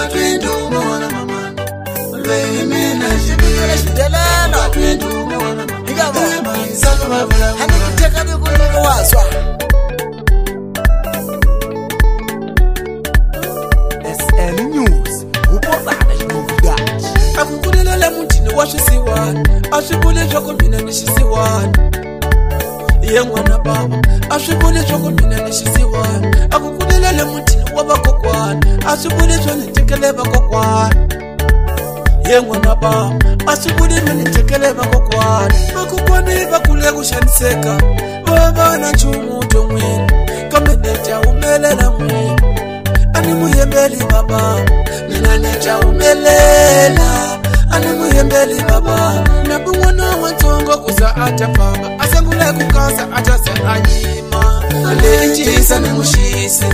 SN News, upozana novidade. Akukulela mutini washisiwani, ashibule choko mina nishisiwani. Iye mwana baba, ashibule choko mina nishisiwani. Akukulela mutini wabakokwani, ashibule choko nitekele bakokwani. Iye mwana baba, ashibule nitekele bakokwani. Bakokwani bakule kushaniseka, baba na chumu tongwini. Kameneja umelela mwini, ani muyembeli baba. Mina neja umelela, ani muyembeli baba. Nabu mwana wantongo kuza ata baba, asengule kukaza ata se anyima. Ale inchisa ni mushisi,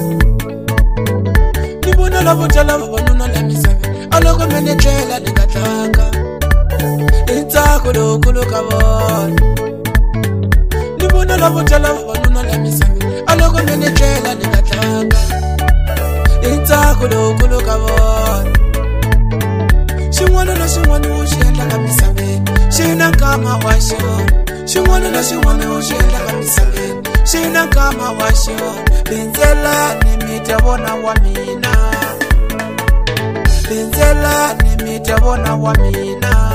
nibona labotala baba nuna lemiseve. Aloko menetela nikataka, itako lokulu kabona. Nibona labotala baba nuna lemiseve. Aloko menetela nikataka, itako lokulu kabona. Shimwana na shimwana ushela kamisave, shina kama washo. Shimwana na shimwana ushela kamisave, shina kama washo. Benzela nimetabona wa mina, benzela nimetabona wa mina.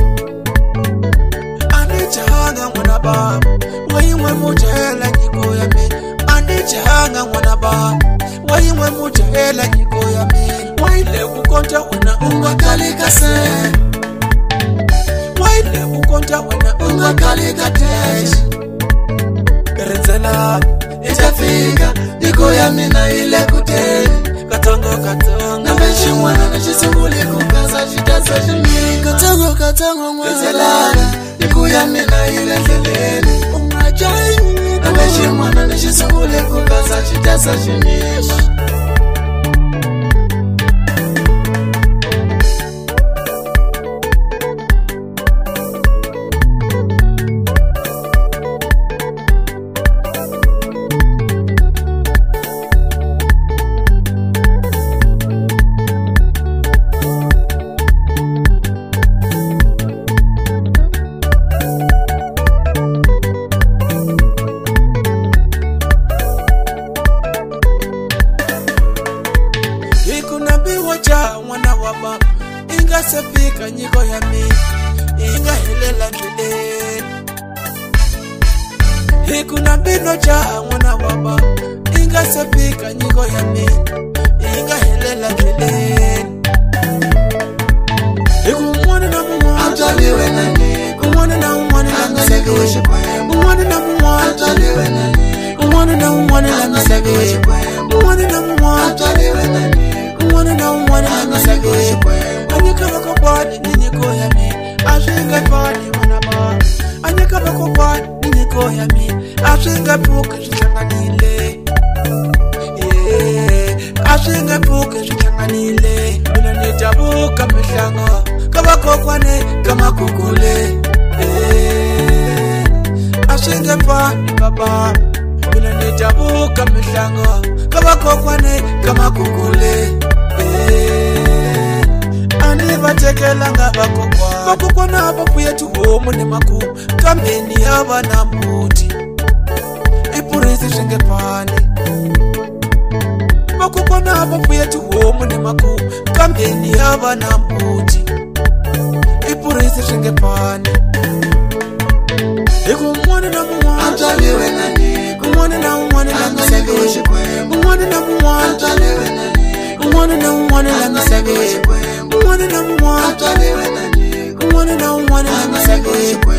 Anichanga mwana baba, wayimwe mutela nyiko ya me. Anichanga mwana baba, wayimwe mutela nyiko ya me. Waile kukonta wana ungakalika se, waile kukonta wana ungakalika tesh. Benzela itafika, niko ya mina ile kuteli. Katongo katongo, na meshi mwana na jisunguli kukaza jitasa jimi. Katongo katongo mwana, benzela niko ya mina ile lelele. Umajai, na meshi mwana na jisunguli kukaza jitasa jimi. Mwana wa baba, inga sepika nyiko ya mi, inga helela ndile. Hikuna bino cha mwana wa baba, inga sepika nyiko ya mi, inga helela ndile. Hikumwana na mwana, ataliwe nani. Kumwana na mwana na misage, kumwana na mwana, ataliwe nani. Kumwana na mwana na misage, kumwana na mwana, ataliwe nani. Kumwana na mwana na misage, anyeka bako bani ninyeko ya mi. Ashinga bani mwana baba, anyeka bako bani ninyeko ya mi. Ashinga puka shichanganile, ashinga puka shichanganile. Mina nitabuka mishanga, kabako kwane kama kukule. Ashinga bani baba, mina nitabuka mishanga, kabako kwane kama kukule. Ani batekela nga bakokwa, bakokwa na bapuye tuhomu ne maku. Kambeni yaba na mbuti, ipurizi shinge pani. Bakokwa na bapuye tuhomu ne maku. Kambeni yaba na mbuti, ipurizi shinge pani. Kumwana na mwana, ataliwe nani. Kumwana na mwana na misage, kumwana na mwana, ataliwe nani. Kumwana na mwana na misage, kumwana na mwana, ataliwe nani. Kumwana na mwana na misage.